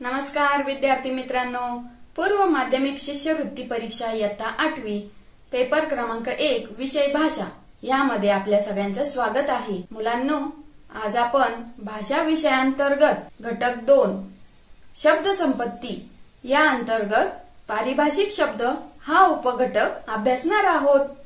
नमस्कार विद्यार्थी मित्रांनो, पूर्व माध्यमिक शिष्यवृत्ती परीक्षा इयत्ता 8वी पेपर क्रमांक 1 विषय भाषा यामध्ये आपल्या सगळ्यांचं स्वागत आहे। मुलांनो, आज आपण भाषा विषयांतर्गत घटक 2 शब्द संपत्ती या अंतर्गत पारिभाषिक शब्द हा उपघटक अभ्यासणार आहोत।